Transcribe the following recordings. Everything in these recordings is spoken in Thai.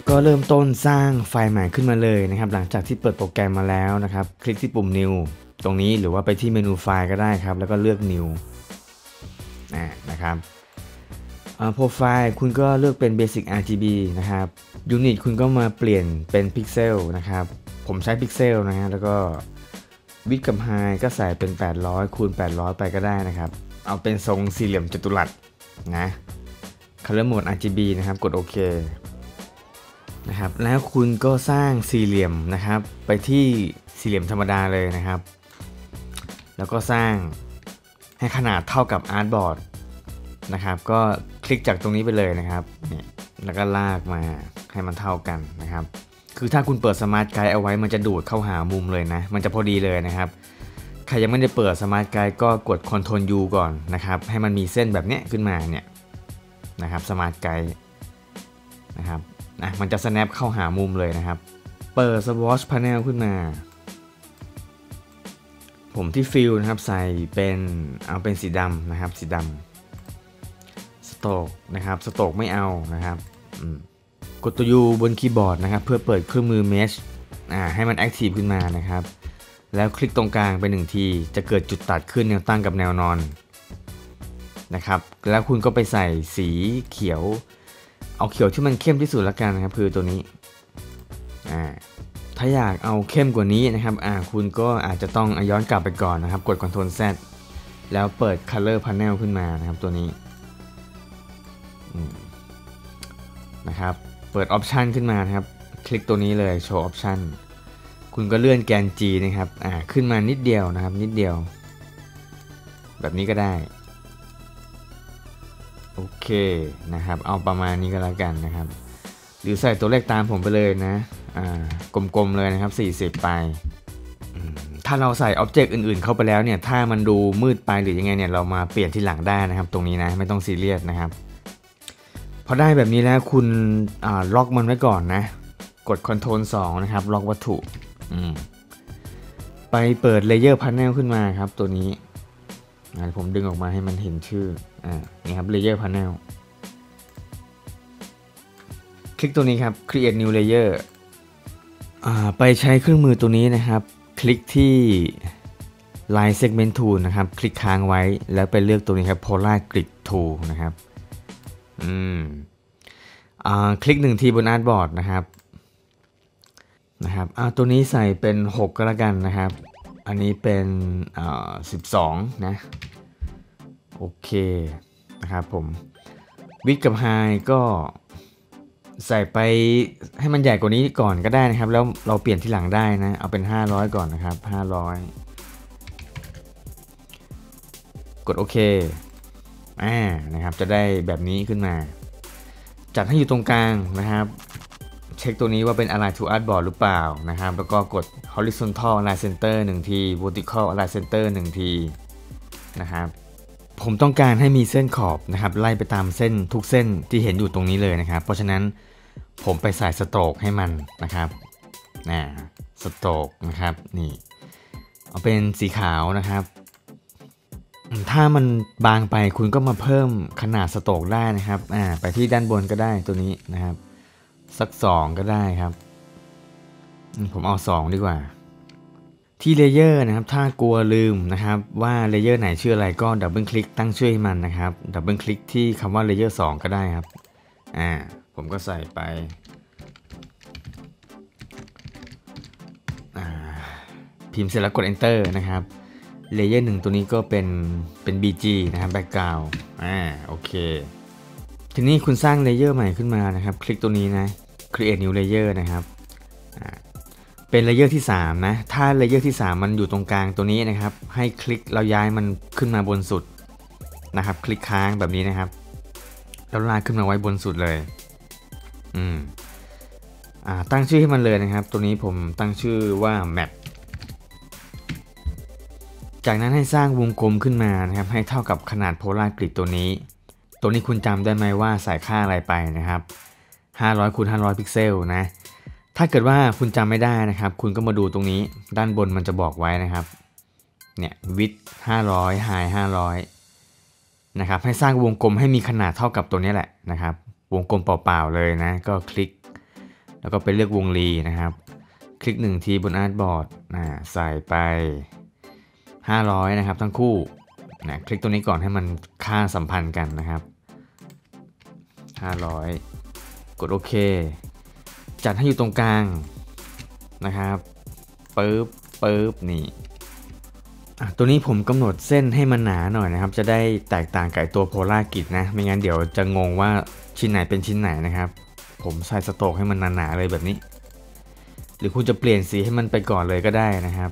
ก็เริ่มต้นสร้างไฟล์ใหม่ขึ้นมาเลยนะครับหลังจากที่เปิดโปรแกรมมาแล้วนะครับคลิกที่ปุ่ม New ตรงนี้หรือว่าไปที่เมนูไฟล์ก็ได้ครับแล้วก็เลือก New นะครับโปรไฟล์คุณก็เลือกเป็น Basic RGB นะครับ Unit คุณก็มาเปลี่ยนเป็นพิกเซลนะครับผมใช้พิกเซลนะฮะแล้วก็ Width กับ High ก็ใส่เป็น800คูณ800ไปก็ได้นะครับเอาเป็นทรงสี่เหลี่ยมจัตุรัสนะ Color Mode RGB นะครับกดโอเคนะครับแล้วคุณก็สร้างสี่เหลี่ยมนะครับไปที่สี่เหลี่ยมธรรมดาเลยนะครับแล้วก็สร้างให้ขนาดเท่ากับอาร์ตบอร์ดนะครับก็คลิกจากตรงนี้ไปเลยนะครับเนี่ยแล้วก็ลากมาให้มันเท่ากันนะครับคือถ้าคุณเปิดสมาร์ทไกด์เอาไว้มันจะดูดเข้าหามุมเลยนะมันจะพอดีเลยนะครับใครยังไม่ได้เปิดสมาร์ทไกด์ก็กด Ctrl U ก่อนนะครับให้มันมีเส้นแบบนี้ขึ้นมาเนี่ยนะครับสมาร์ทไกด์นะครับมันจะ snap เข้าหามุมเลยนะครับเปิด Swatch Panel ขึ้นมาผมที่ฟิลนะครับใส่เป็นเอาเป็นสีดำนะครับสีดำสโตรกนะครับสโตรกไม่เอานะครับกดตัว U บนคีย์บอร์ดนะครับเพื่อเปิดเครื่องมือ Mesh ให้มัน Active ขึ้นมานะครับแล้วคลิกตรงกลางไป1ทีจะเกิดจุดตัดขึ้นแนวตั้งกับแนวนอนนะครับแล้วคุณก็ไปใส่สีเขียวเอาเขียวที่มันเข้มที่สุดละกันนะครับคือตัวนี้ถ้าอยากเอาเข้มกว่านี้นะครับคุณก็อาจจะต้องย้อนกลับไปก่อนนะครับกด Ctrl Z แล้วเปิด Color Panel ขึ้นมานะครับตัวนี้นะครับเปิด Option ขึ้นมานะครับคลิกตัวนี้เลย Show Option คุณก็เลื่อนแกน G นะครับขึ้นมานิดเดียวนะครับนิดเดียวแบบนี้ก็ได้โอเคนะครับเอาประมาณนี้ก็แล้วกันนะครับหรือใส่ตัวเลขตามผมไปเลยนะกลมๆเลยนะครับ40ไปถ้าเราใส่อ็อบเจกต์อื่นๆเข้าไปแล้วเนี่ยถ้ามันดูมืดไปหรือยังไงเนี่ยเรามาเปลี่ยนที่หลังได้นะครับตรงนี้นะไม่ต้องซีเรียสนะครับพอได้แบบนี้แล้วคุณล็อกมันไว้ก่อนนะกด Ctrl 2นะครับล็อกวัตถุไปเปิด Layer Panel ขึ้นมาครับตัวนี้ผมดึงออกมาให้มันเห็นชื่อนี่ครับ Layer Panel คลิกตัวนี้ครับ Create New Layer ไปใช้เครื่องมือตัวนี้นะครับคลิกที่ Line Segment Tool นะครับคลิกค้างไว้แล้วไปเลือกตัวนี้ครับ Polar Grid Tool นะครับคลิก1ทีบน Artboard นะครับตัวนี้ใส่เป็น6ก็แล้วกันนะครับอันนี้เป็น12นะโอเคนะครับผม Width กับ High ก็ใส่ไปให้มันใหญ่กว่านี้ก่อนก็ได้นะครับแล้วเราเปลี่ยนที่หลังได้นะเอาเป็น500ก่อนนะครับ500กดโอเคนะครับจะได้แบบนี้ขึ้นมาจัดให้อยู่ตรงกลางนะครับเช็คตัวนี้ว่าเป็น Align to Artboard หรือเปล่านะครับแล้วก็กด Horizontal Align Center 1 ที Vertical Align Center 1 ทีนะครับผมต้องการให้มีเส้นขอบนะครับไล่ไปตามเส้นทุกเส้นที่เห็นอยู่ตรงนี้เลยนะครับเพราะฉะนั้นผมไปใส่สโตรกให้มันนะครับสโตรกนะครับนี่เอาเป็นสีขาวนะครับถ้ามันบางไปคุณก็มาเพิ่มขนาดสโตรกได้นะครับไปที่ด้านบนก็ได้ตัวนี้นะครับสัก2ก็ได้ครับผมเอา2ดีกว่าที่เลเยอร์นะครับถ้ากลัวลืมนะครับว่าเลเยอร์ไหนชื่ออะไรก็ดับเบิลคลิกตั้งชื่อให้มันนะครับดับเบิลคลิกที่คำว่าเลเยอร์2ก็ได้ครับผมก็ใส่ไปพิมพ์เสร็จแล้วกด Enter นะครับเลเยอร์1ตัวนี้ก็เป็น BG นะครับแบ็คกราวด์โอเคทีนี้คุณสร้างเลเยอร์ใหม่ขึ้นมานะครับคลิกตัวนี้นะ Create New Layer นะครับเป็นเลเยอร์ที่3นะถ้าเลเยอร์ที่3มันอยู่ตรงกลางตัวนี้นะครับให้คลิกแล้วย้ายมันขึ้นมาบนสุดนะครับคลิกค้างแบบนี้นะครับแล้วลากขึ้นมาไว้บนสุดเลยตั้งชื่อให้มันเลยนะครับตัวนี้ผมตั้งชื่อว่า Map จากนั้นให้สร้างวงกลมขึ้นมานะครับให้เท่ากับขนาด Polar Grid ตัวนี้คุณจำได้ไหมว่าใส่ค่าอะไรไปนะครับ500คูณ500พิกเซลนะถ้าเกิดว่าคุณจำไม่ได้นะครับคุณก็มาดูตรงนี้ด้านบนมันจะบอกไว้นะครับเนี่ย width 500 high 500นะครับให้สร้างวงกลมให้มีขนาดเท่ากับตัวนี้แหละนะครับวงกลมเปล่าๆเลยนะก็คลิกแล้วก็ไปเลือกวงรีนะครับคลิก1ทีบนอาร์ตบอร์ดใส่ไป500นะครับทั้งคู่คลิกตรงนี้ก่อนให้มันค่าสัมพันธ์กันนะครับ500กดโอเคจัดให้อยู่ตรงกลางนะครับปึ๊บนี่ตัวนี้ผมกำหนดเส้นให้มันหนาหน่อยนะครับจะได้แตกต่างกับตัวโพลาร์กริดนะไม่งั้นเดี๋ยวจะงงว่าชิ้นไหนเป็นชิ้นไหนนะครับผมใส่สโตรกให้มันหนาๆเลยแบบนี้หรือคุณจะเปลี่ยนสีให้มันไปก่อนเลยก็ได้นะครับ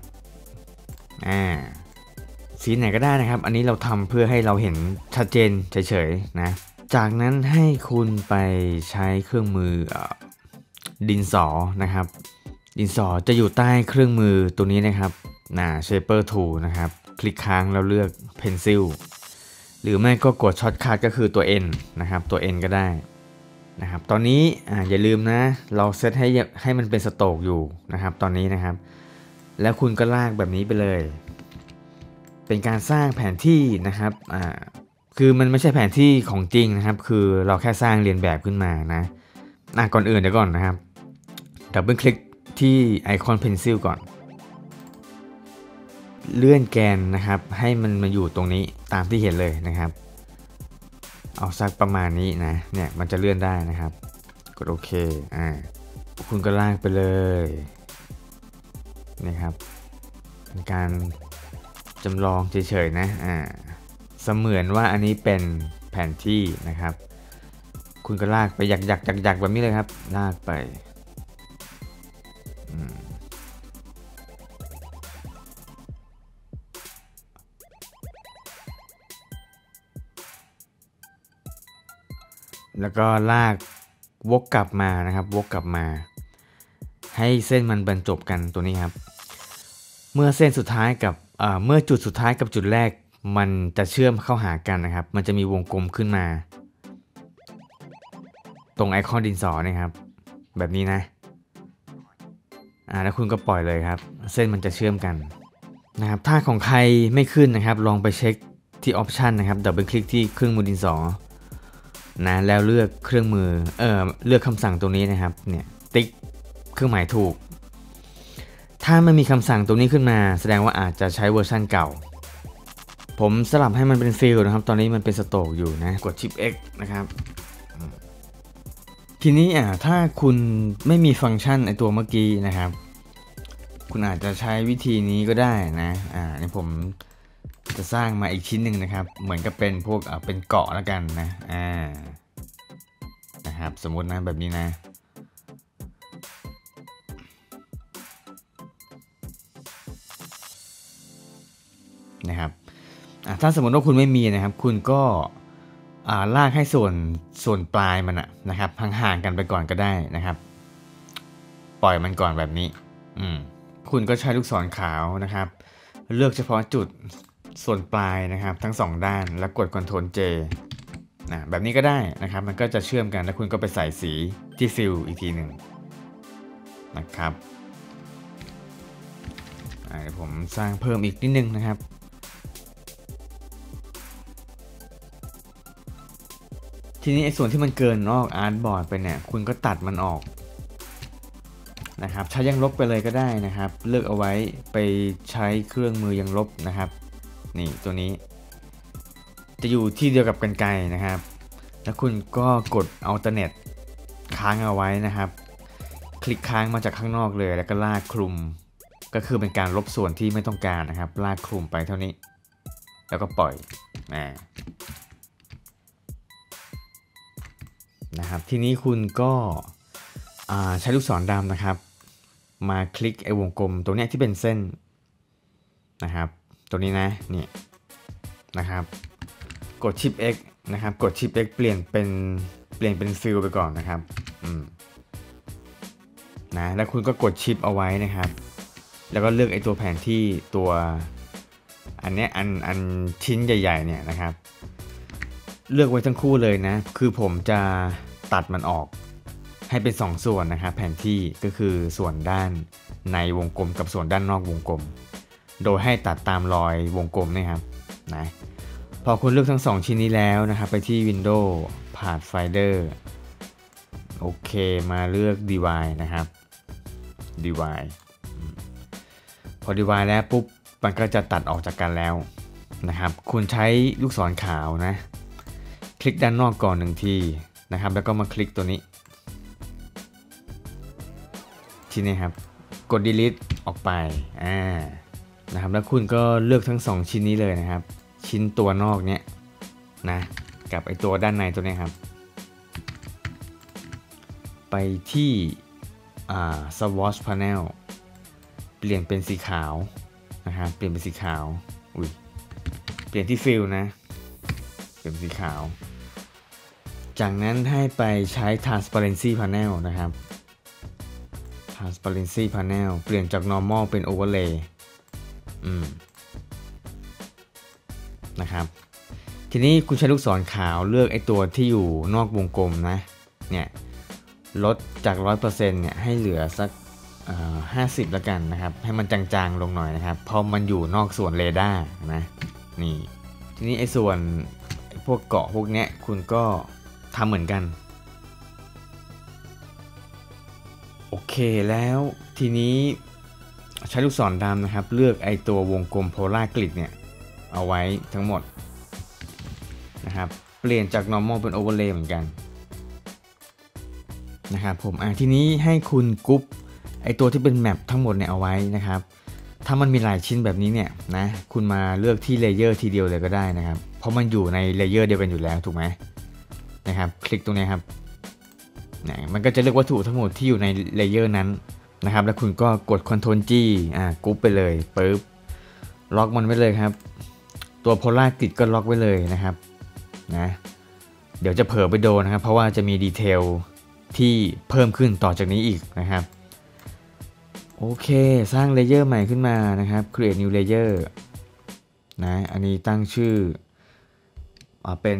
สีไหนก็ได้นะครับอันนี้เราทำเพื่อให้เราเห็นชัดเจนเฉยๆนะจากนั้นให้คุณไปใช้เครื่องมือดินสอนะครับดินสอจะอยู่ใต้เครื่องมือตัวนี้นะครับShaper Tool นะครับคลิกค้างแล้วเลือก Pencil หรือไม่ก็กดช็อตคัทก็คือตัว N นะครับตัว N ก็ได้นะครับตอนนี้อย่าลืมนะเราเซตให้มันเป็นสโตรกอยู่นะครับตอนนี้นะครับแล้วคุณก็ลากแบบนี้ไปเลยเป็นการสร้างแผนที่นะครับคือมันไม่ใช่แผนที่ของจริงนะครับคือเราแค่สร้างเรียนแบบขึ้นมานะก่อนอื่นเดี๋ยวก่อนนะครับดับเบิลคลิกที่ไอคอน Pencil ก่อนเลื่อนแกนนะครับให้มันมาอยู่ตรงนี้ตามที่เห็นเลยนะครับเอาสักประมาณนี้นะเนี่ยมันจะเลื่อนได้นะครับกดโอเคคุณก็ลากไปเลยนี่ครับเป็นการจำลองเฉยๆนะเสมือนว่าอันนี้เป็นแผนที่นะครับคุณก็ลากไปหยักแบบนี้เลยครับลากไปแล้วก็ลากวกกลับมานะครับวกกลับมาให้เส้นมันบรรจบกันตัวนี้ครับเมื่อเส้นสุดท้ายกับเมื่อจุดสุดท้ายกับจุดแรกมันจะเชื่อมเข้าหากันนะครับมันจะมีวงกลมขึ้นมาตรงไอคอนดินสอนะครับแบบนี้นะแล้วคุณก็ปล่อยเลยครับเส้นมันจะเชื่อมกันนะครับถ้าของใครไม่ขึ้นนะครับลองไปเช็คที่ออปชันนะครับดับเบิลคลิกที่เครื่องมือดินสอนะแล้วเลือกเครื่องมือเลือกคำสั่งตรงนี้นะครับเนี่ยติ๊กเครื่องหมายถูกถ้าไม่มีคำสั่งตรงนี้ขึ้นมาแสดงว่าอาจจะใช้เวอร์ชันเก่าผมสลับให้มันเป็นฟิลนะครับตอนนี้มันเป็นสโตรกอยู่นะกดชิป X นะครับทีนี้ถ้าคุณไม่มีฟังก์ชันไอตัวเมื่อกี้นะครับคุณอาจจะใช้วิธีนี้ก็ได้นะนี่ผมจะสร้างมาอีกชิ้นหนึ่งนะครับเหมือนกับเป็นพวกเป็นเกาะแล้วกันนะนะครับสมมตินะแบบนี้นะครับถ้าสมมติว่าคุณไม่มีนะครับคุณก็ลากให้ส่วนปลายมันนะครับห่างๆกันไปก่อนก็ได้นะครับปล่อยมันก่อนแบบนี้คุณก็ใช้ลูกศรขาวนะครับเลือกเฉพาะจุดส่วนปลายนะครับทั้ง2ด้านแล้วกด Ctrl J แบบนี้ก็ได้นะครับมันก็จะเชื่อมกันแล้วคุณก็ไปใส่สีที่ฟิลอีกทีหนึ่งนะครับเดี๋ยวผมสร้างเพิ่มอีกนิดนึงนะครับทีนี้ไอ้ส่วนที่มันเกินนอกอาร์ตบอร์ดไปเนี่ยคุณก็ตัดมันออกนะครับใช้ยังลบไปเลยก็ได้นะครับเลือกเอาไว้ไปใช้เครื่องมือยังลบนะครับนี่ตัวนี้จะอยู่ที่เดียวกับกรรไกรนะครับแล้วคุณก็กด Alternate ค้างเอาไว้นะครับคลิกค้างมาจากข้างนอกเลยแล้วก็ลากคลุมก็คือเป็นการลบส่วนที่ไม่ต้องการนะครับลากคลุมไปเท่านี้แล้วก็ปล่อยนะครับทีนี้คุณก็ใช้ลูกศรดำนะครับมาคลิกไอ้วงกลมตรงนี้ที่เป็นเส้นนะครับตัวนี้นะนี่นะครับกดชิป X นะครับกดชิป X เปลี่ยนเป็นฟิลไปก่อนนะครับนะแล้วคุณก็กดชิปเอาไว้นะครับแล้วก็เลือกไอ้ตัวแผนที่ตัวอันนี้อันชิ้นใหญ่ๆเนี่ยนะครับเลือกไว้ทั้งคู่เลยนะคือผมจะตัดมันออกให้เป็น2ส่วนนะครับแผนที่ก็คือส่วนด้านในวงกลมกับส่วนด้านนอกวงกลมโดยให้ตัดตามรอยวงกลมนะครับนะพอคุณเลือกทั้ง2ชิ้นนี้แล้วนะครับไปที่ Windows Pathfinder โอเคมาเลือก divide นะครับ divide พอ divide แล้วปุ๊บมันก็จะตัดออกจากกันแล้วนะครับคุณใช้ลูกศรขาวนะคลิกด้านนอกก่อน1ทีนะครับแล้วก็มาคลิกตัวนี้ทีนี้ครับกด delete ออกไปนะครับแล้วคุณก็เลือกทั้ง2ชิ้นนี้เลยนะครับชิ้นตัวนอกเนี้ยนะกับไอตัวด้านในตัวนี้ครับไปที่swatch panel เปลี่ยนเป็นสีขาวนะครับเปลี่ยนเป็นสีขาวเปลี่ยนที่ fill นะเปลี่ยนเป็นสีขาวจากนั้นให้ไปใช้ transparency panel นะครับ transparency panel เปลี่ยนจาก normal เป็น overlay นะครับทีนี้คุณใช้ลูกศรขาวเลือกไอตัวที่อยู่นอกวงกลมนะเนี่ยลดจาก 100% เนี่ยให้เหลือสัก50แล้วกันนะครับให้มันจางๆลงหน่อยนะครับเพราะมันอยู่นอกส่วนเรดาร์นะนี่ทีนี้ไอ้ส่วนพวกเกาะพวกเนี้ยคุณก็ทำเหมือนกันโอเคแล้วทีนี้ใช้ลูกศรดำนะครับเลือกไอ้ตัววงกลมโพลาร์กริดเนี่ยเอาไว้ทั้งหมดนะครับเปลี่ยนจาก normal เป็น overlay เหมือนกันนะครับผมทีนี้ให้คุณกรุ๊ปไอตัวที่เป็นแมปทั้งหมดเนี่ยเอาไว้นะครับถ้ามันมีหลายชิ้นแบบนี้เนี่ยนะคุณมาเลือกที่เลเยอร์ทีเดียวเลยก็ได้นะครับเพราะมันอยู่ในเลเยอร์เดียวกันอยู่แล้วถูกไหมนะครับคลิกตรงนี้ครับมันก็จะเลือกวัตถุทั้งหมดที่อยู่ในเลเยอร์นั้นนะครับแล้วคุณก็กด Ctrl G กรุ๊ปไปเลยปึ๊บล็อกมันไว้เลยครับตัวโพลาร์กริดก็ล็อกไว้เลยนะครับนะเดี๋ยวจะเผลอไปโดนนะครับเพราะว่าจะมีดีเทลที่เพิ่มขึ้นต่อจากนี้อีกนะครับโอเคสร้างเลเยอร์ใหม่ขึ้นมานะครับ create new layer นะอันนี้ตั้งชื่อเป็น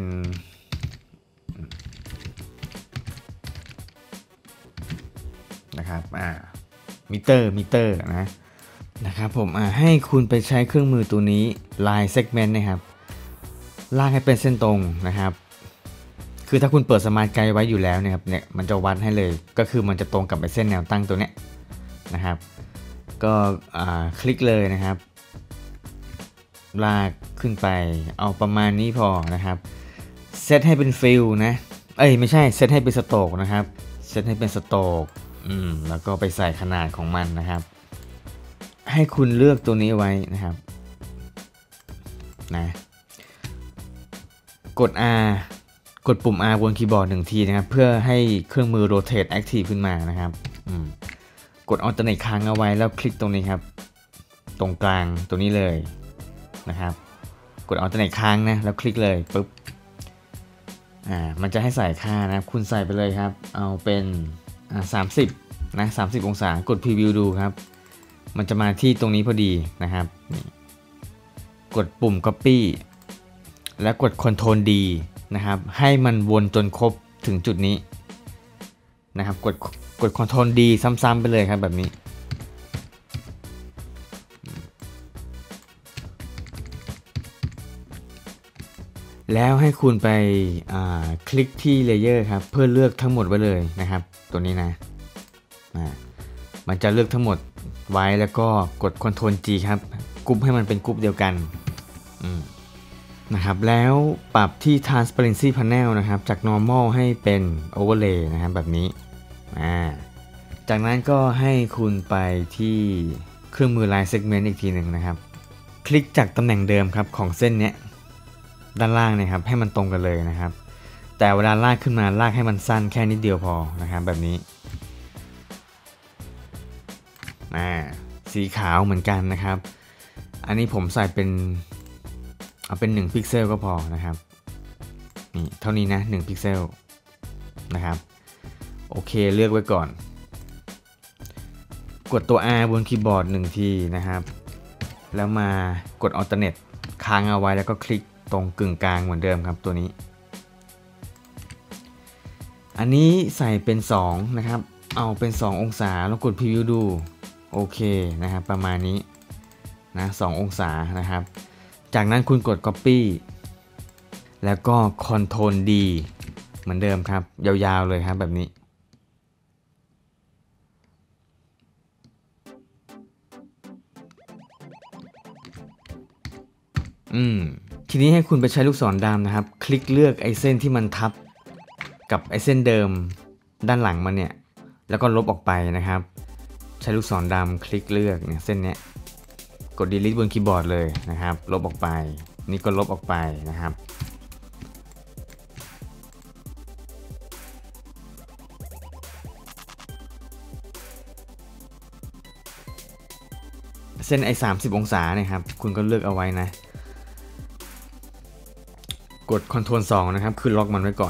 นะครับมิเตอร์นะครับผมให้คุณไปใช้เครื่องมือตัวนี้ line segment นะครับลากให้เป็นเส้นตรงนะครับคือถ้าคุณเปิดสมาร์ทไกด์ไว้อยู่แล้วเนี่ยครับเนี่ยมันจะวัดให้เลยก็คือมันจะตรงกับไอ้เส้นแนวตั้งตัวเนี้ยนะครับก็คลิกเลยนะครับลากขึ้นไปเอาประมาณนี้พอนะครับเซตให้เป็นฟิลนะไม่ใช่เซตให้เป็นสโตรกนะครับเซตให้เป็นสโตรกแล้วก็ไปใส่ขนาดของมันนะครับให้คุณเลือกตัวนี้ไว้นะครับนะกด R กดปุ่ม R บนคีย์บอร์ด1ทีนะครับเพื่อให้เครื่องมือ rotate active ขึ้นมานะครับกด alternate ค้างเอาไว้แล้วคลิกตรงนี้ครับตรงกลางตัวนี้เลยนะครับกด alternate ค้างนะแล้วคลิกเลยปุ๊บมันจะให้ใส่ค่านะคุณใส่ไปเลยครับเอาเป็น30นะ30 องศากด preview ดูครับมันจะมาที่ตรงนี้พอดีนะครับกดปุ่ม copy แล้วกด Ctrl D นะครับให้มันวนจนครบถึงจุดนี้นะครับกด Ctrl D ซ้ำๆไปเลยครับแบบนี้แล้วให้คุณไปคลิกที่เลเยอร์ครับเพื่อเลือกทั้งหมดไว้เลยนะครับตัวนี้นะมันจะเลือกทั้งหมดไว้แล้วก็กด Ctrl G ครับกรุ๊ปให้มันเป็นกรุ๊ปเดียวกันนะครับแล้วปรับที่ transparency panel นะครับจาก normal ให้เป็น overlay นะครับแบบนี้จากนั้นก็ให้คุณไปที่เครื่องมือ line segment อีกทีหนึ่งนะครับคลิกจากตำแหน่งเดิมครับของเส้นเนี้ยด้านล่างนะครับให้มันตรงกันเลยนะครับแต่เวลาลากขึ้นมาลากให้มันสั้นแค่นิดเดียวพอนะครับแบบนี้สีขาวเหมือนกันนะครับอันนี้ผมใส่เป็นเอาเป็น1พิกเซลก็พอนะครับนี่เท่านี้นะ1พิกเซลนะครับโอเคเลือกไว้ก่อนกดตัว R บนคีย์บอร์ด1ทีนะครับแล้วมากด alternate ค้างเอาไว้แล้วก็คลิกตรงกึ่งกลางเหมือนเดิมครับตัวนี้อันนี้ใส่เป็น2นะครับเอาเป็น2องศาแล้วกด preview ดูโอเคนะครับประมาณนี้นะ2องศานะครับจากนั้นคุณกด copy แล้วก็ Ctrl D เหมือนเดิมครับยาวๆเลยครับแบบนี้ทีนี้ให้คุณไปใช้ลูกศรดำนะครับคลิกเลือกไอ้เส้นที่มันทับกับไอ้เส้นเดิมด้านหลังมันเนี่ยแล้วก็ลบออกไปนะครับใช้ลูกศรดำคลิกเลือกเนี่ยเส้นเนี้ยกด delete บนคีย์บอร์ดเลยนะครับลบออกไปนี่ก็ลบออกไปนะครับเส้นไอ้30 องศาเนี่ยครับคุณก็เลือกเอาไว้นะกด Ctrl 2นะครับคือล็อกมันไว้ก่อน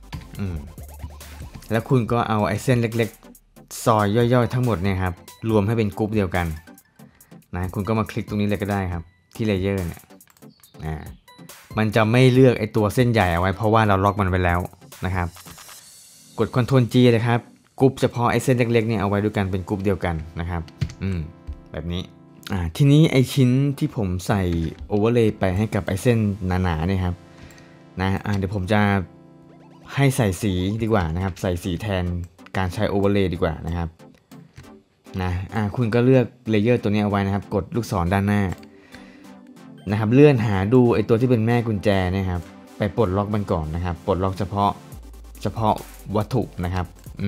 แล้วคุณก็เอาไอ้เส้นเล็กๆซอยย่อยๆทั้งหมดเนี่ยครับรวมให้เป็นกรุ๊ปเดียวกันนะคุณก็มาคลิกตรงนี้เลยก็ได้ครับที่เลเยอร์เนี่ยมันจะไม่เลือกไอ้ตัวเส้นใหญ่เอาไว้เพราะว่าเราล็อกมันไว้แล้วนะครับกด Ctrl G เลยครับกรุ๊ปเฉพาะไอ้เส้นเล็กๆเนี่ยเอาไว้ด้วยกันเป็นกรุ๊ปเดียวกันนะครับแบบนี้ทีนี้ไอ้ชิ้นที่ผมใส่โอเวอร์เลย์ไปให้กับไอ้เส้นหนาๆเนี่ยครับนะเดี๋ยวผมจะให้ใส่สีดีกว่านะครับใส่สีแทนการใช้โอเวอร์เลย์ดีกว่านะครับนะคุณก็เลือกเลเยอร์ตัวนี้เอาไว้นะครับกดลูกศรด้านหน้านะครับเลื่อนหาดูไอ้ตัวที่เป็นแม่กุญแจนะครับไปปลดล็อกมันก่อนนะครับปลดล็อกเฉพาะวัตถุนะครับ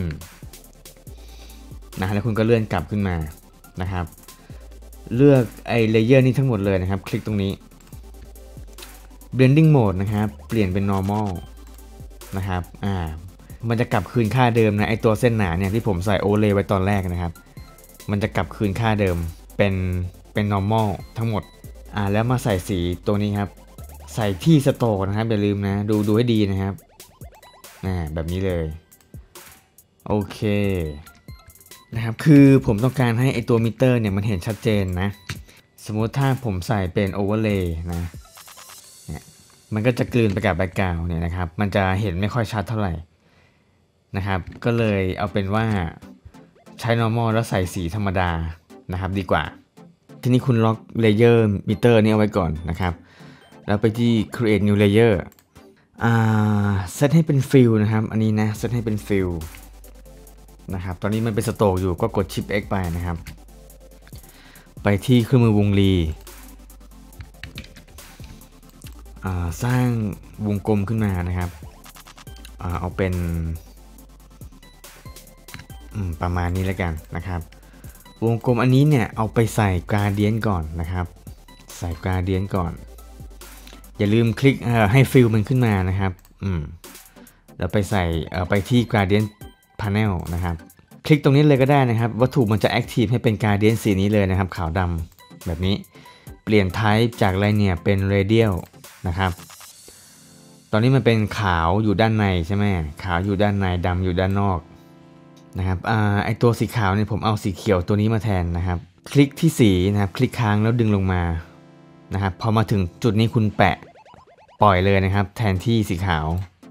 นะแล้วคุณก็เลื่อนกลับขึ้นมานะครับเลือกไอ้เลเยอร์นี้ทั้งหมดเลยนะครับคลิกตรงนี้ blending mode นะครับเปลี่ยนเป็น normal นะครับมันจะกลับคืนค่าเดิมนะไอตัวเส้นหนาเนี่ยที่ผมใส่โอเวอร์เลย์ไว้ตอนแรกนะครับมันจะกลับคืนค่าเดิมเป็น normal ทั้งหมดแล้วมาใส่สีตัวนี้ครับใส่ที่สโตร์นะครับอย่าลืมนะดูให้ดีนะครับแบบนี้เลยโอเคนะครับคือผมต้องการให้ไอตัวมิเตอร์เนี่ยมันเห็นชัดเจนนะสมมุติถ้าผมใส่เป็นโอเวอร์เลย์นะเนี่ยมันก็จะกลืนไปกับแบ็คกราวด์เนี่ยนะครับมันจะเห็นไม่ค่อยชัดเท่าไหร่นะครับก็เลยเอาเป็นว่าใช้ normal แล้วใส่สีธรรมดานะครับดีกว่าทีนี้คุณล็อกเลเยอร์มิเตอร์นี้เอาไว้ก่อนนะครับแล้วไปที่ create new layer เซตให้เป็นฟิลนะครับอันนี้นะเซตให้เป็นฟิลนะครับตอนนี้มันเป็นสโตรกอยู่ก็กด Shift X ไปนะครับไปที่เครื่องมือวงรีสร้างวงกลมขึ้นมานะครับเอาเป็นประมาณนี้แล้วกันนะครับวงกลมอันนี้เนี่ยเอาไปใส่กราเดียนก่อนนะครับใส่กราเดียนก่อนอย่าลืมคลิกให้ฟิลมันขึ้นมานะครับแล้วไปใส่ไปที่ Gradient Panel นะครับคลิกตรงนี้เลยก็ได้นะครับวัตถุมันจะ Active ให้เป็น Gradient สีนี้เลยนะครับขาวดำแบบนี้เปลี่ยน Type จาก Linear เป็น Radial นะครับตอนนี้มันเป็นขาวอยู่ด้านในใช่ไหมขาวอยู่ด้านในดำอยู่ด้านนอกนะครับไอตัวสีขาวเนี่ยผมเอาสีเขียวตัวนี้มาแทนนะครับคลิกที่สีนะครับคลิกค้างแล้วดึงลงมานะครับพอมาถึงจุดนี้คุณแปะปล่อยเลยนะครับแทนที่สีขาว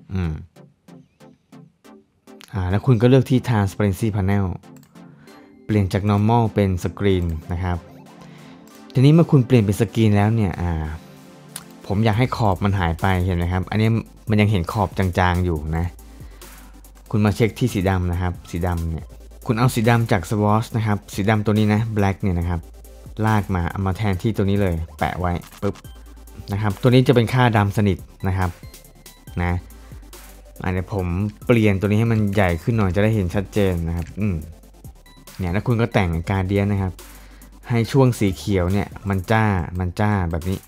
แล้วคุณก็เลือกที่ Transparency Panel เปลี่ยนจาก Normal เป็น Screen นะครับทีนี้เมื่อคุณเปลี่ยนเป็นสกรีนแล้วเนี่ยผมอยากให้ขอบมันหายไปเห็นไหมครับอันนี้มันยังเห็นขอบจางๆอยู่นะคุณมาเช็คที่สีดำนะครับสีดำเนี่ยคุณเอาสีดำจาก Swatch นะครับสีดำตัวนี้นะ Black เนี่ยนะครับลากมาเอามาแทนที่ตัวนี้เลยแปะไว้ปึ๊บนะครับตัวนี้จะเป็นค่าดำสนิทนะครับนะเดี๋ยวผมเปลี่ยนตัวนี้ให้มันใหญ่ขึ้นหน่อยจะได้เห็นชัดเจนนะครับเนี่ยแล้วคุณก็แต่งการเดียนนะครับให้ช่วงสีเขียวเนี่ยมันจ้าแบบนี้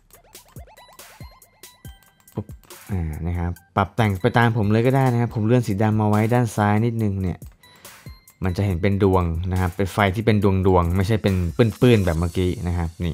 ปุ๊บนะครับปรับแต่งไปตามผมเลยก็ได้นะครับผมเลื่อนสีดำมาไว้ด้านซ้ายนิดนึงเนี่ยมันจะเห็นเป็นดวงนะครับเป็นไฟที่เป็นดวงไม่ใช่เป็นปื้นๆแบบเมื่อกี้นะครับนี่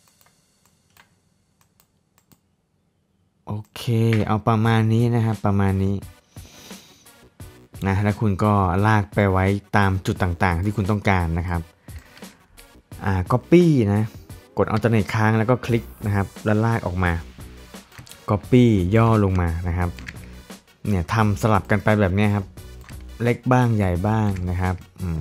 โอเคเอาประมาณนี้นะครับประมาณนี้นะแล้วคุณก็ลากไปไว้ตามจุดต่างๆที่คุณต้องการนะครับcopy นะกด alternate ค้างแล้วก็คลิกนะครับแล้วลากออกมา copy ย่อลงมานะครับเนี่ยทำสลับกันไปแบบนี้ครับเล็กบ้างใหญ่บ้างนะครับ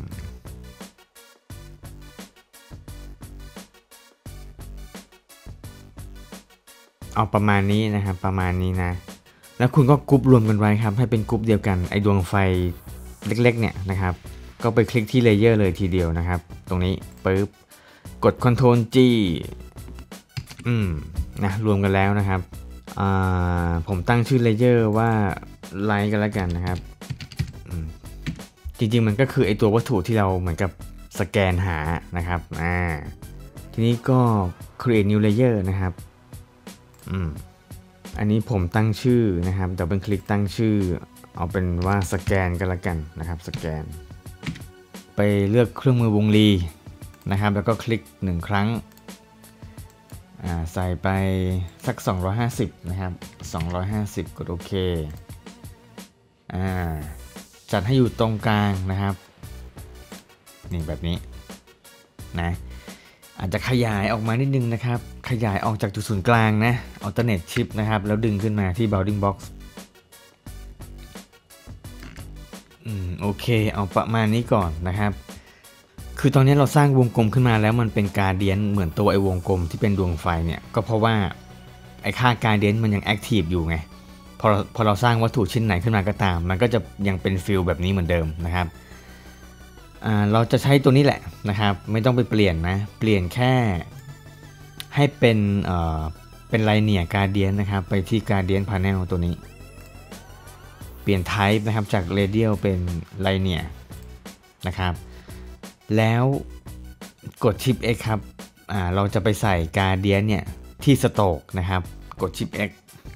เอาประมาณนี้นะครับประมาณนี้นะแล้วคุณก็กรุ๊ปรวมกันไว้ครับให้เป็นกรุ๊ปเดียวกันไอดวงไฟเล็กๆเนี่ยนะครับก็ไปคลิกที่เลเยอร์เลยทีเดียวนะครับตรงนี้ปึ๊บกด Ctrl G นะรวมกันแล้วนะครับผมตั้งชื่อเลเยอร์ว่าไลท์กันแล้วกันนะครับจริงๆมันก็คือไอตัววัตถุที่เราเหมือนกับสแกนหานะครับทีนี้ก็ create new layer นะครับอันนี้ผมตั้งชื่อนะครับดับเบิลคลิกตั้งชื่อเอาเป็นว่าสแกนกันแล้วกันนะครับสแกนไปเลือกเครื่องมือวงรีนะครับแล้วก็คลิก1ครั้งใส่ไปสัก250นะครับ250กดโอเคจัดให้อยู่ตรงกลางนะครับนี่แบบนี้นะอาจจะขยายออกมานิดนึงนะครับขยายออกจากจุดศูนย์กลางนะ alternate shift นะครับแล้วดึงขึ้นมาที่ bounding box โอเคเอาประมาณนี้ก่อนนะครับคือตอนนี้เราสร้างวงกลมขึ้นมาแล้วมันเป็นการเดียนเหมือนตัวไอ้วงกลมที่เป็นดวงไฟเนี่ยก็เพราะว่าไอ้ค่าการเดียนมันยังแอคทีฟอยู่ไงพอเราสร้างวัตถุชิ้นไหนขึ้นมาก็ตามมันก็จะยังเป็นฟิลแบบนี้เหมือนเดิมนะครับเราจะใช้ตัวนี้แหละนะครับไม่ต้องไปเปลี่ยนนะเปลี่ยนแค่ให้เป็นไลเนียร์การเดียนนะครับไปที่การเดียนพาเนลตัวนี้เปลี่ยน type นะครับจาก radial เป็น linear นะครับแล้วกด Shift X ครับเราจะไปใส่การเดียนเนี่ยที่สโตรกนะครับกด Shift X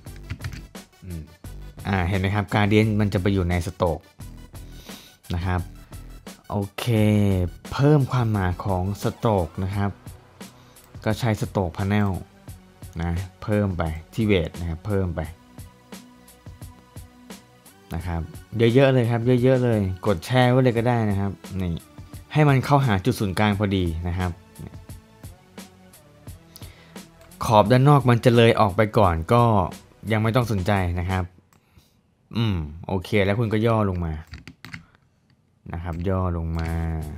เห็นไหมครับการเดียนมันจะไปอยู่ในสโตรกนะครับโอเคเพิ่มความหนาของสโตรกนะครับก็ใช้สโตรกพาเนลนะเพิ่มไปที่เวทนะครับเพิ่มไปนะครับเยอะๆเลยครับเยอะๆเลยกดแชร์ไว้เลยก็ได้นะครับนี่ให้มันเข้าหาจุดศูนย์กลางพอดีนะครับขอบด้านนอกมันจะเลยออกไปก่อนก็ยังไม่ต้องสนใจนะครับโอเคแล้วคุณก็ย่อลงมานะครับย่อลงมา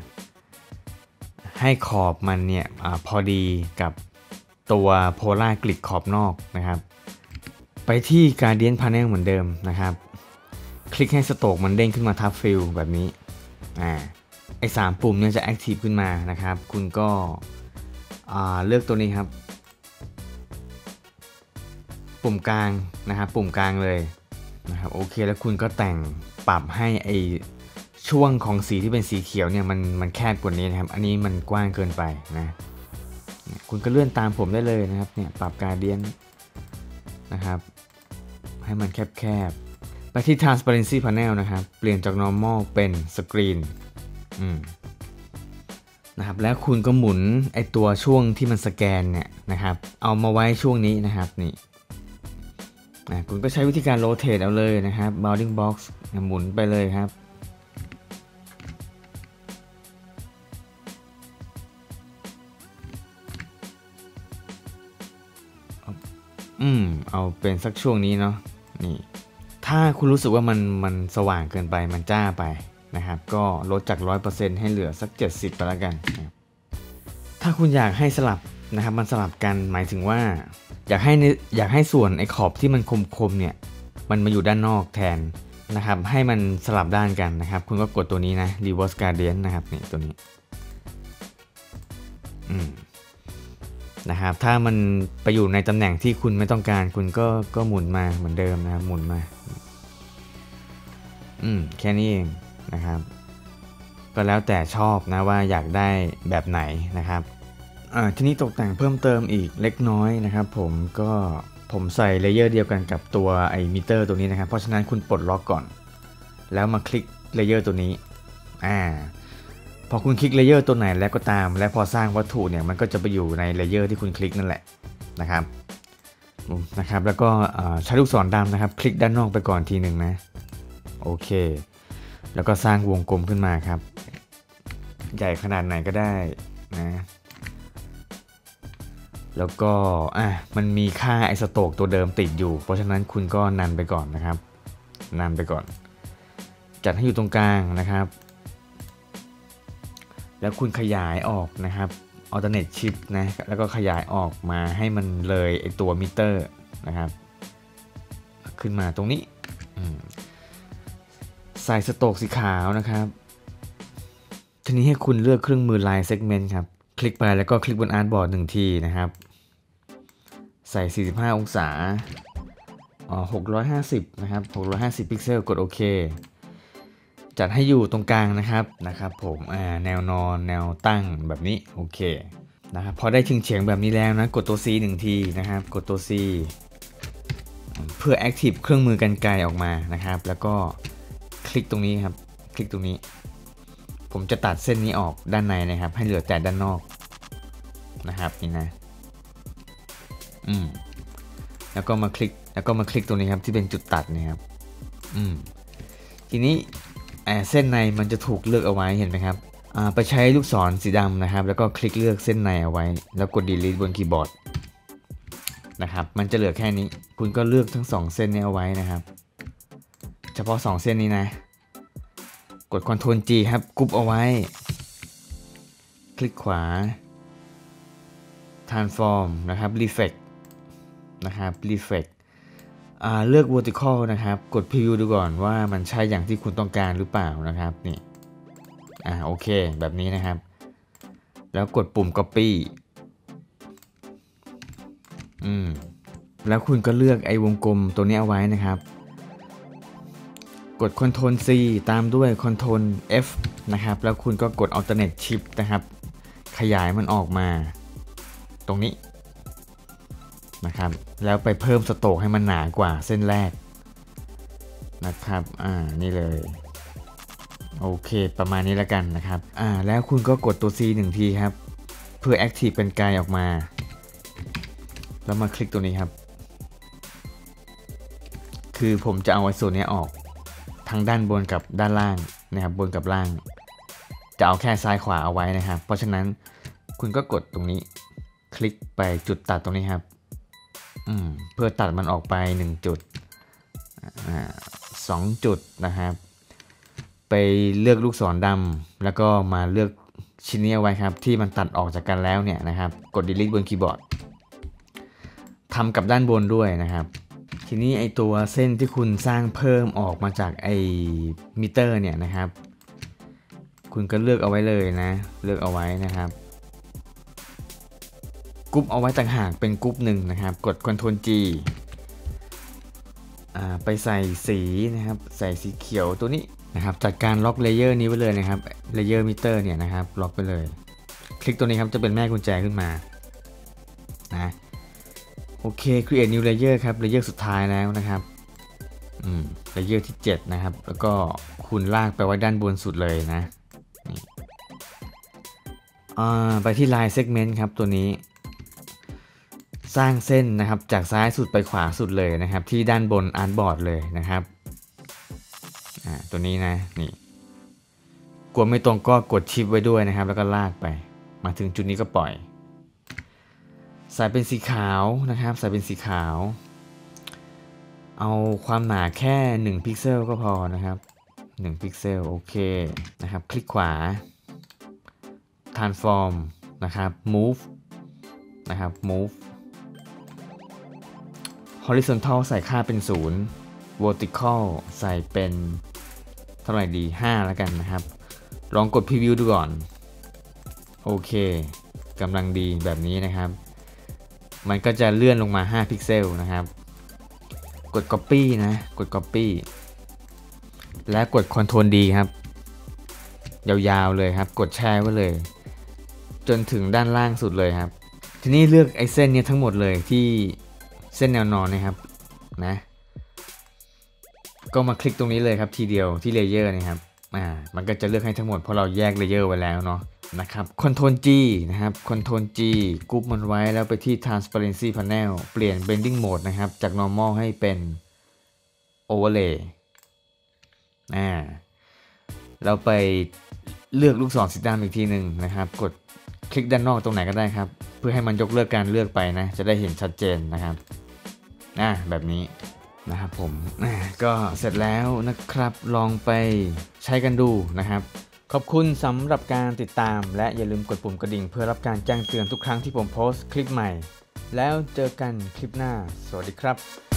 ให้ขอบมันเนี่ยพอดีกับตัวโพลาร์กริดขอบนอกนะครับไปที่ Gradient Panel เหมือนเดิมนะครับคลิกให้สโตรกมันเด้งขึ้นมาทับฟิลแบบนี้ไอ้3ปุ่มเนี่ยจะแอคทีฟขึ้นมานะครับคุณก็เลือกตัวนี้ครับปุ่มกลางนะครับปุ่มกลางเลยนะครับโอเคแล้วคุณก็แต่งปรับให้ไอช่วงของสีที่เป็นสีเขียวเนี่ยมันแคบกว่านี้นะครับอันนี้มันกว้างเกินไปนะคุณก็เลื่อนตามผมได้เลยนะครับเนี่ยปรับการเดียนนะครับให้มันแคบไปที่ transparency panel นะครับเปลี่ยนจาก normal เป็น screen นะครับแล้วคุณก็หมุนไอตัวช่วงที่มันสแกนเนี่ยนะครับเอามาไว้ช่วงนี้นะครับนี่คุณก็ใช้วิธีการ rotate เอาเลยนะครับ bounding box หมุนไปเลยครับเอาเป็นสักช่วงนี้เนาะนี่ถ้าคุณรู้สึกว่ามันสว่างเกินไปมันจ้าไปนะครับก็ลดจาก 100% ให้เหลือสัก 70ไปแล้วกันนะครับถ้าคุณอยากให้สลับนะครับมันสลับกันหมายถึงว่าอยากให้ส่วนไอ้ขอบที่มันคมเนี่ยมันมาอยู่ด้านนอกแทนนะครับให้มันสลับด้านกันนะครับคุณก็กดตัวนี้นะ reverse gradient นะครับนี่ตัวนี้นะครับถ้ามันไปอยู่ในตำแหน่งที่คุณไม่ต้องการคุณก็หมุนมาเหมือนเดิมนะครับหมุนมาแค่นี้เองนะครับก็แล้วแต่ชอบนะว่าอยากได้แบบไหนนะครับทีนี้ตกแต่งเพิ่มเติมอีกเล็กน้อยนะครับผมใส่เลเยอร์เดียวกันกับตัวไอมิเตอร์ตัวนี้นะครับเพราะฉะนั้นคุณปลดล็อกก่อนแล้วมาคลิกเลเยอร์ตัวนี้พอคุณคลิกเลเยอร์ตัวไหนแล้วก็ตามและพอสร้างวัตถุเนี่ยมันก็จะไปอยู่ในเลเยอร์ที่คุณคลิกนั่นแหละนะครับแล้วก็ใช้ลูกศรดำนะครับคลิกด้านนอกไปก่อนทีหนึ่งนะโอเคแล้วก็สร้างวงกลมขึ้นมาครับใหญ่ขนาดไหนก็ได้นะแล้วก็มันมีค่าไอสโตรกตัวเดิมติดอยู่เพราะฉะนั้นคุณก็นันไปก่อนนะครับนันไปก่อนจัดให้อยู่ตรงกลางนะครับแล้วคุณขยายออกนะครับ alternate shift นะแล้วก็ขยายออกมาให้มันเลยไอตัวมิเตอร์นะครับขึ้นมาตรงนี้ใส่สโตรกสีขาวนะครับทีนี้ให้คุณเลือกเครื่องมือ line segment ครับคลิกไปแล้วก็คลิกบนอาร์ตบอร์ด1ทีนะครับใส่45องศา650นะครับ650พิกเซลกดโอเคจัดให้อยู่ตรงกลางนะครับผมแนวนอนแนวตั้งแบบนี้โอเคนะครับพอได้เฉียงแบบนี้แล้วนะกดตัว C 1ทีนะครับกดตัว C เพื่อ Active เครื่องมือกรรไกรออกมานะครับแล้วก็คลิกตรงนี้ครับคลิกตรงนี้ผมจะตัดเส้นนี้ออกด้านในนะครับให้เหลือแต่ด้านนอกนะครับนี่นะแล้วก็มาคลิกตรงนี้ครับที่เป็นจุดตัดนะครับทีนี้เส้นในมันจะถูกเลือกเอาไว้เห็นไหมครับไปใช้ลูกศรสีดำนะครับแล้วก็คลิกเลือกเส้นในเอาไว้แล้วกด delete บนคีย์บอร์ดนะครับมันจะเหลือแค่นี้คุณก็เลือกทั้ง2เส้นนี้เอาไว้นะครับเฉพาะ2เส้นนี้นะกด Ctrl G ครับกรุ๊ปเอาไว้คลิกขวา transform นะครับ reflect นะครับ reflect เลือก vertical นะครับกด preview ดูก่อนว่ามันใช่อย่างที่คุณต้องการหรือเปล่านะครับนี่โอเคแบบนี้นะครับแล้วกดปุ่ม copy แล้วคุณก็เลือกไอ้วงกลมตัวนี้เอาไว้นะครับกด Ctrl C ตามด้วย Ctrl F นะครับแล้วคุณก็กด alternate shift นะครับขยายมันออกมาตรงนี้นะครับแล้วไปเพิ่มสโตรกให้มันหนากว่าเส้นแรกนะครับนี่เลยโอเคประมาณนี้แล้วกันนะครับแล้วคุณก็กดตัว C 1ทีครับเพื่อ active เป็นไกลออกมาแล้วมาคลิกตัวนี้ครับคือผมจะเอาไอ้ส่วนนี้ออกทั้งด้านบนกับด้านล่างนะครับบนกับล่างจะเอาแค่ซ้ายขวาเอาไว้นะครับเพราะฉะนั้นคุณก็กดตรงนี้คลิกไปจุดตัดตรงนี้ครับเพื่อตัดมันออกไป1จุด2จุดนะครับไปเลือกลูกศรดำแล้วก็มาเลือกชิ้นนี้เอาไว้ครับที่มันตัดออกจากกันแล้วเนี่ยนะครับกด delete บนคีย์บอร์ดทำกับด้านบนด้วยนะครับทีนี้ไอตัวเส้นที่คุณสร้างเพิ่มออกมาจากไอมิเตอร์เนี่ยนะครับคุณก็เลือกเอาไว้เลยนะเลือกเอาไว้นะครับกรุ๊ปเอาไว้ต่างหากเป็นกรุ๊ปหนึ่งนะครับกด Ctrl G ไปใส่สีนะครับใส่สีเขียวตัวนี้นะครับจัดการล็อกเลเยอร์นี้ไว้เลยนะครับเลเยอร์มิเตอร์เนี่ยนะครับล็อกไปเลยคลิกตัวนี้ครับจะเป็นแม่กุญแจขึ้นมานะโอเค create new layer ครับเลเยอร์สุดท้ายแล้วนะครับเลเยอร์ที่7นะครับแล้วก็คุณลากไปไว้ด้านบนสุดเลยนะไปที่ line segment ครับตัวนี้สร้างเส้นนะครับจากซ้ายสุดไปขวาสุดเลยนะครับที่ด้านบนอาร์ตบอร์ดเลยนะครับตัวนี้นะนี่กลัวไม่ตรงก็กดชิปไว้ด้วยนะครับแล้วก็ลากไปมาถึงจุดนี้ก็ปล่อยใส่เป็นสีขาวนะครับใส่เป็นสีขาวเอาความหนาแค่1พิกเซลก็พอนะครับ1พิกเซลโอเคนะครับคลิกขวา transform นะครับ move นะครับ move horizontal ใส่ค่าเป็น0 vertical ใส่เป็นเท่าไหร่ดี5แล้วกันนะครับลองกด preview ดูก่อนโอเคกำลังดีแบบนี้นะครับมันก็จะเลื่อนลงมา5พิกเซลนะครับกด copy นะกด copy และกด Ctrl D ครับยาวๆเลยครับกดแชร์ไว้เลยจนถึงด้านล่างสุดเลยครับทีนี้เลือกไอ้เส้นนี้ทั้งหมดเลยที่เส้นแนวนอนนะครับนะก็มาคลิกตรงนี้เลยครับทีเดียวที่เลเยอร์นะครับมันก็จะเลือกให้ทั้งหมดเพราะเราแยกเลเยอร์ไว้แล้วเนาะนะครับ Ctrl G นะครับ Ctrl G กรุ๊ปมันไว้แล้วไปที่ Transparency Panel เปลี่ยน Blending Mode นะครับจาก Normal ให้เป็น Overlay เราไปเลือกลูกศรสีดำอีกทีหนึ่งนะครับกดคลิกด้านนอกตรงไหนก็ได้ครับเพื่อให้มันยกเลิกการเลือกไปนะจะได้เห็นชัดเจนนะครับแบบนี้นะครับผมก็เสร็จแล้วนะครับลองไปใช้กันดูนะครับขอบคุณสำหรับการติดตามและอย่าลืมกดปุ่มกระดิ่งเพื่อรับการแจ้งเตือนทุกครั้งที่ผมโพสต์คลิปใหม่แล้วเจอกันคลิปหน้าสวัสดีครับ